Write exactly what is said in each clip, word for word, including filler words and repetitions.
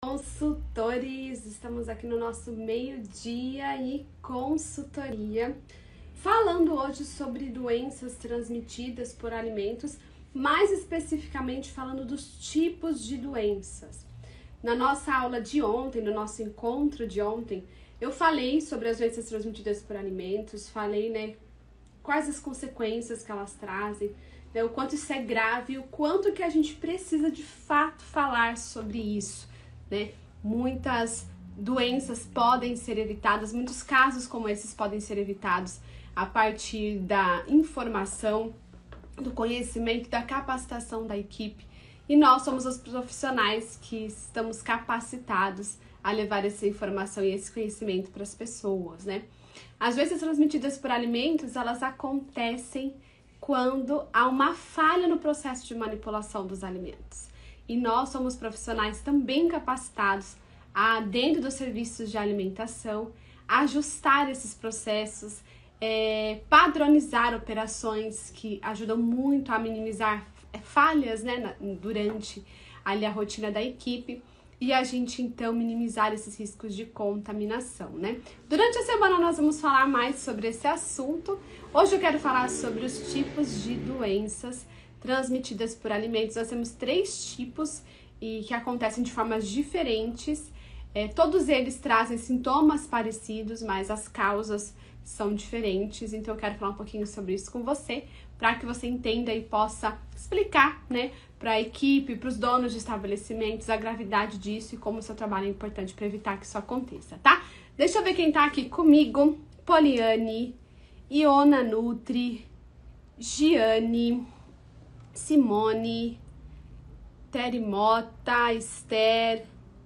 Consultores, estamos aqui no nosso meio-dia e consultoria, falando hoje sobre doenças transmitidas por alimentos, mais especificamente falando dos tipos de doenças. Na nossa aula de ontem, no nosso encontro de ontem, eu falei sobre as doenças transmitidas por alimentos, falei, né, quais as consequências que elas trazem, né, o quanto isso é grave, o quanto que a gente precisa de fato falar sobre isso. Né? Muitas doenças podem ser evitadas, muitos casos como esses podem ser evitados a partir da informação, do conhecimento, da capacitação da equipe. E nós somos os profissionais que estamos capacitados a levar essa informação e esse conhecimento para as pessoas, né? As doenças transmitidas por alimentos, elas acontecem quando há uma falha no processo de manipulação dos alimentos. E nós somos profissionais também capacitados a, dentro dos serviços de alimentação, ajustar esses processos, é, padronizar operações que ajudam muito a minimizar falhas, né, na, durante ali, a rotina da equipe e a gente então minimizar esses riscos de contaminação, né? Durante a semana nós vamos falar mais sobre esse assunto. Hoje eu quero falar sobre os tipos de doenças transmitidas por alimentos. Nós temos três tipos e que acontecem de formas diferentes. É, todos eles trazem sintomas parecidos, mas as causas são diferentes. Então eu quero falar um pouquinho sobre isso com você, para que você entenda e possa explicar, né, para a equipe, para os donos de estabelecimentos, a gravidade disso e como o seu trabalho é importante para evitar que isso aconteça, tá? Deixa eu ver quem tá aqui comigo. Poliane, Iona Nutri, Giane, Simone, Terimota, Esther,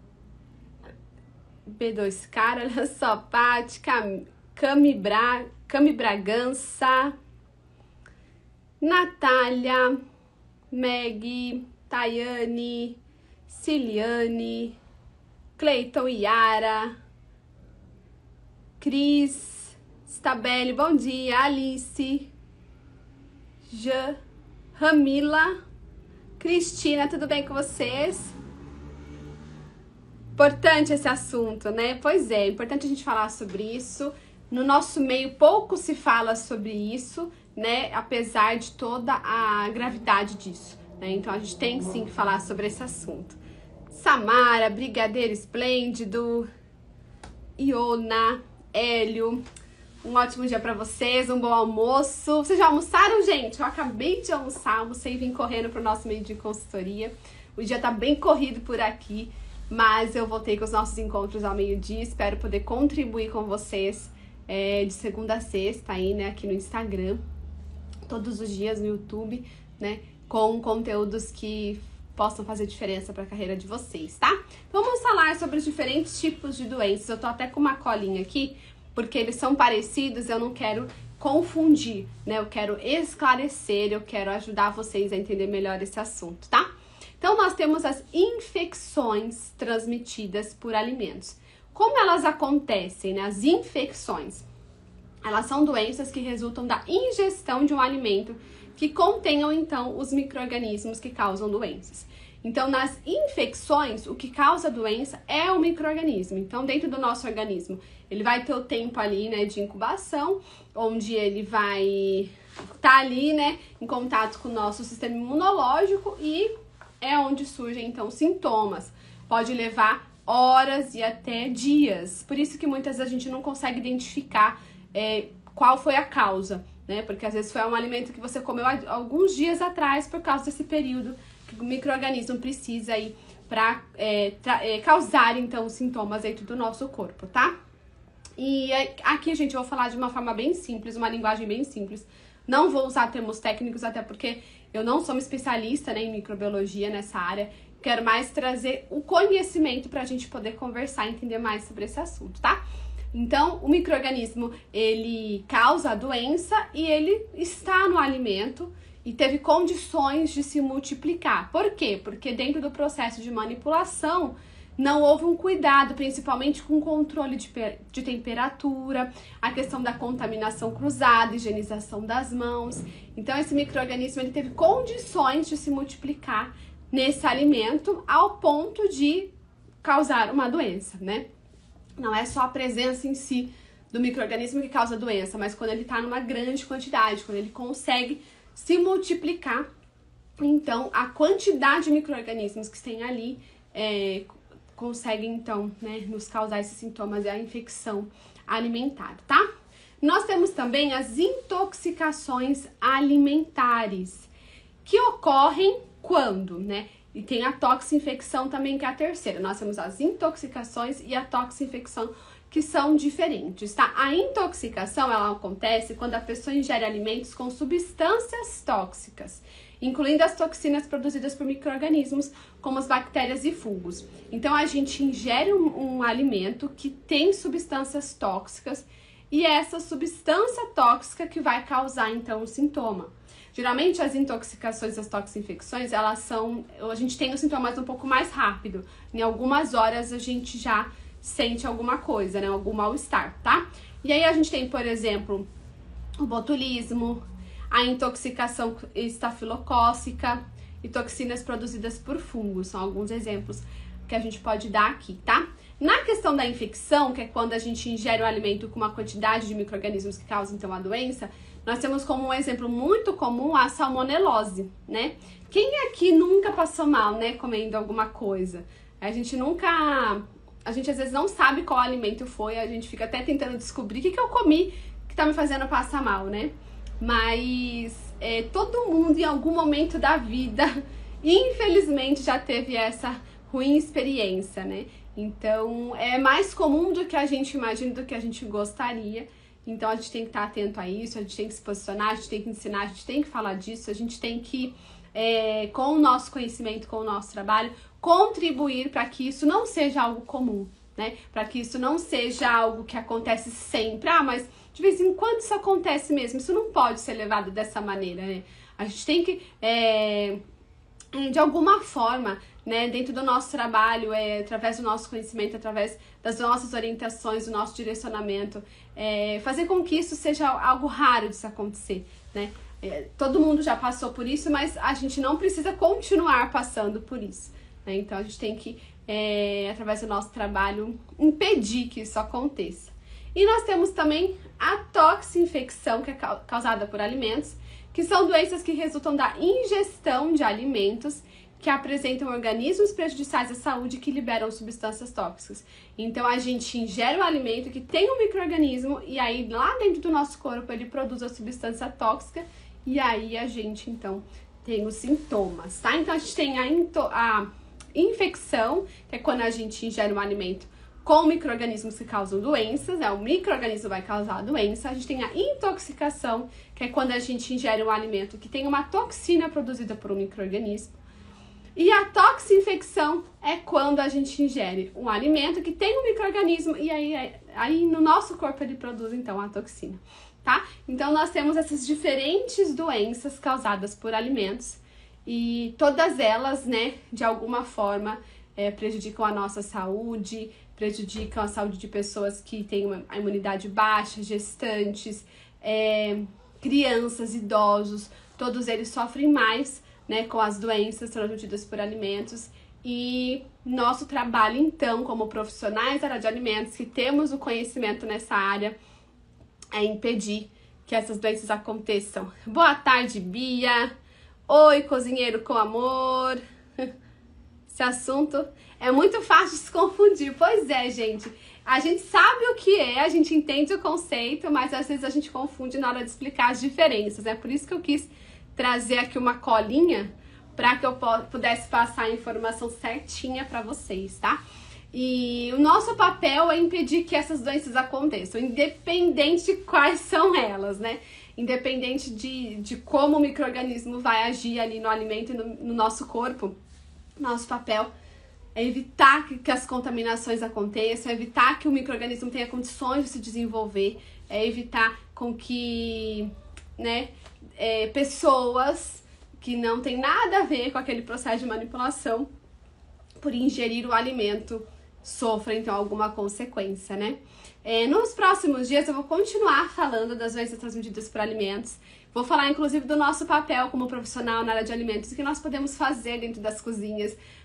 B dois Cara, olha só, Paty, Cam, Cami, Bra, Cami Bragança, Natália, Meg, Tayane, Ciliane, Cleiton e Yara, Cris, Stabeli, bom dia, Alice, Jean, Ramila, Cristina, tudo bem com vocês? Importante esse assunto, né? Pois é, é importante a gente falar sobre isso. No nosso meio pouco se fala sobre isso, né? Apesar de toda a gravidade disso, né? Então a gente tem sim que falar sobre esse assunto. Samara, Brigadeiro Esplêndido, Iona, Hélio, um ótimo dia pra vocês, um bom almoço. Vocês já almoçaram, gente? Eu acabei de almoçar, almocei e vim correndo pro nosso meio de consultoria. O dia tá bem corrido por aqui, mas eu voltei com os nossos encontros ao meio-dia. Espero poder contribuir com vocês é, de segunda a sexta aí, né, aqui no Instagram, todos os dias no YouTube, né, com conteúdos que possam fazer diferença para a carreira de vocês, tá? Vamos falar sobre os diferentes tipos de doenças. Eu tô até com uma colinha aqui, porque eles são parecidos, eu não quero confundir, né? Eu quero esclarecer, eu quero ajudar vocês a entender melhor esse assunto, tá? Então, nós temos as infecções transmitidas por alimentos. Como elas acontecem, né? As infecções, elas são doenças que resultam da ingestão de um alimento que contenham, então, os micro-organismos que causam doenças. Então, nas infecções, o que causa doença é o micro-organismo. Então, dentro do nosso organismo, ele vai ter o tempo ali, né, de incubação, onde ele vai estar tá ali, né, em contato com o nosso sistema imunológico e é onde surgem, então, sintomas. Pode levar horas e até dias. Por isso que muitas vezes a gente não consegue identificar é, qual foi a causa, né? Porque às vezes foi um alimento que você comeu há alguns dias atrás por causa desse período que o micro-organismo precisa aí para é, é, causar, então, sintomas dentro do nosso corpo, tá? E aqui, gente, eu vou falar de uma forma bem simples, uma linguagem bem simples. Não vou usar termos técnicos, até porque eu não sou uma especialista, né, em microbiologia nessa área. Quero mais trazer o conhecimento para a gente poder conversar e entender mais sobre esse assunto, tá? Então, o micro-organismo, ele causa a doença e ele está no alimento e teve condições de se multiplicar. Por quê? Porque dentro do processo de manipulação, não houve um cuidado, principalmente com o controle de, de temperatura, a questão da contaminação cruzada, higienização das mãos. Então, esse micro-organismo ele teve condições de se multiplicar nesse alimento ao ponto de causar uma doença, né? Não é só a presença em si do micro-organismo que causa doença, mas quando ele está numa grande quantidade, quando ele consegue se multiplicar, então a quantidade de micro-organismos que tem ali é, consegue então, né, nos causar esses sintomas e a infecção alimentar, tá? Nós temos também as intoxicações alimentares, que ocorrem quando, né? E tem a toxinfecção também, que é a terceira. Nós temos as intoxicações e a toxinfecção, que são diferentes, tá? A intoxicação, ela acontece quando a pessoa ingere alimentos com substâncias tóxicas, incluindo as toxinas produzidas por micro-organismos, como as bactérias e fungos. Então, a gente ingere um, um alimento que tem substâncias tóxicas, e é essa substância tóxica que vai causar, então, o sintoma. Geralmente, as intoxicações, as toxinfecções, elas são... A gente tem os sintomas um pouco mais rápido. Em algumas horas, a gente já sente alguma coisa, né? Algum mal-estar, tá? E aí, a gente tem, por exemplo, o botulismo, a intoxicação estafilocócica e toxinas produzidas por fungos. São alguns exemplos que a gente pode dar aqui, tá? Na questão da infecção, que é quando a gente ingere um alimento com uma quantidade de micro-organismos que causam, então, a doença, nós temos como um exemplo muito comum a salmonelose, né? Quem aqui nunca passou mal, né, comendo alguma coisa? A gente nunca... A gente, às vezes, não sabe qual alimento foi, a gente fica até tentando descobrir o que, que eu comi que tá me fazendo passar mal, né? Mas é, todo mundo, em algum momento da vida, infelizmente, já teve essa ruim experiência, né? Então, é mais comum do que a gente imagina, do que a gente gostaria. Então, a gente tem que estar atento a isso, a gente tem que se posicionar, a gente tem que ensinar, a gente tem que falar disso, a gente tem que, é, com o nosso conhecimento, com o nosso trabalho, contribuir para que isso não seja algo comum, né? Para que isso não seja algo que acontece sempre. Ah, mas de vez em quando isso acontece mesmo. Isso não pode ser levado dessa maneira, né? A gente tem que, é, de alguma forma, né, dentro do nosso trabalho, é, através do nosso conhecimento, através das nossas orientações, do nosso direcionamento, é, fazer com que isso seja algo raro de se acontecer, né? É, todo mundo já passou por isso, mas a gente não precisa continuar passando por isso, né? Então, a gente tem que, é, através do nosso trabalho, impedir que isso aconteça. E nós temos também a toxinfecção, que é causada por alimentos, que são doenças que resultam da ingestão de alimentos que apresentam organismos prejudiciais à saúde que liberam substâncias tóxicas. Então, a gente ingere um alimento que tem um micro-organismo e aí lá dentro do nosso corpo ele produz a substância tóxica e aí a gente, então, tem os sintomas, tá? Então, a gente tem a, into a infecção, que é quando a gente ingere um alimento com micro-organismos que causam doenças, né? O micro-organismo vai causar a doença. A gente tem a intoxicação, que é quando a gente ingere um alimento que tem uma toxina produzida por um micro-organismo. E a toxinfecção é quando a gente ingere um alimento que tem um micro-organismo e aí, aí no nosso corpo ele produz, então, a toxina, tá? Então, nós temos essas diferentes doenças causadas por alimentos e todas elas, né, de alguma forma, é, prejudicam a nossa saúde, prejudicam a saúde de pessoas que têm uma a imunidade baixa, gestantes, é, crianças, idosos, todos eles sofrem mais, né, com as doenças transmitidas por alimentos. E nosso trabalho, então, como profissionais da área de alimentos, que temos o conhecimento nessa área, é impedir que essas doenças aconteçam. Boa tarde, Bia! Oi, cozinheiro com amor! Esse assunto é muito fácil de se confundir. Pois é, gente. A gente sabe o que é, a gente entende o conceito, mas às vezes a gente confunde na hora de explicar as diferenças. É por isso que eu quis trazer aqui uma colinha para que eu pudesse passar a informação certinha para vocês, tá? E o nosso papel é impedir que essas doenças aconteçam, independente de quais são elas, né? Independente de, de como o micro-organismo vai agir ali no alimento e no, no nosso corpo, nosso papel é evitar que, que as contaminações aconteçam, é evitar que o micro-organismo tenha condições de se desenvolver, é evitar com que, né, é, pessoas que não tem nada a ver com aquele processo de manipulação, por ingerir o alimento, sofrem, então, alguma consequência, né? É, nos próximos dias eu vou continuar falando das doenças transmitidas por alimentos. Vou falar, inclusive, do nosso papel como profissional na área de alimentos, o que nós podemos fazer dentro das cozinhas,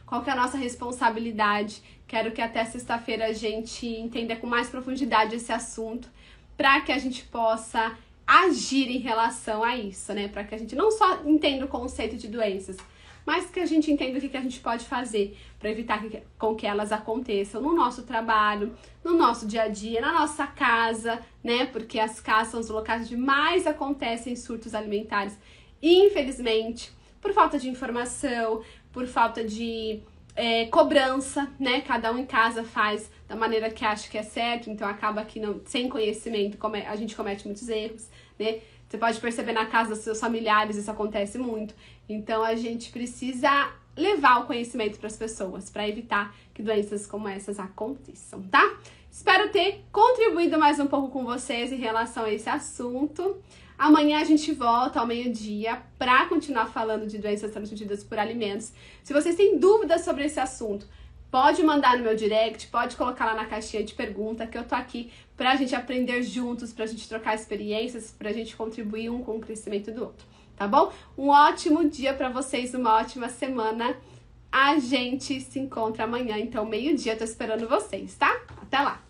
qual que é a nossa responsabilidade. Quero que até sexta-feira a gente entenda com mais profundidade esse assunto, para que a gente possa agir em relação a isso, né? Para que a gente não só entenda o conceito de doenças, mas que a gente entenda o que a gente pode fazer para evitar que, com que elas aconteçam no nosso trabalho, no nosso dia a dia, na nossa casa, né? Porque as casas são os locais onde mais acontecem surtos alimentares, infelizmente, por falta de informação, por falta de é, cobrança, né? Cada um em casa faz da maneira que acha que é certo, então acaba que não, sem conhecimento come, a gente comete muitos erros, né? Você pode perceber na casa dos seus familiares, isso acontece muito. Então, a gente precisa levar o conhecimento para as pessoas, para evitar que doenças como essas aconteçam, tá? Espero ter contribuído mais um pouco com vocês em relação a esse assunto. Amanhã a gente volta ao meio-dia para continuar falando de doenças transmitidas por alimentos. Se vocês têm dúvidas sobre esse assunto, pode mandar no meu direct, pode colocar lá na caixinha de pergunta, que eu tô aqui pra gente aprender juntos, pra gente trocar experiências, pra gente contribuir um com o crescimento do outro, tá bom? Um ótimo dia pra vocês, uma ótima semana. A gente se encontra amanhã, então meio-dia, tô esperando vocês, tá? Até lá!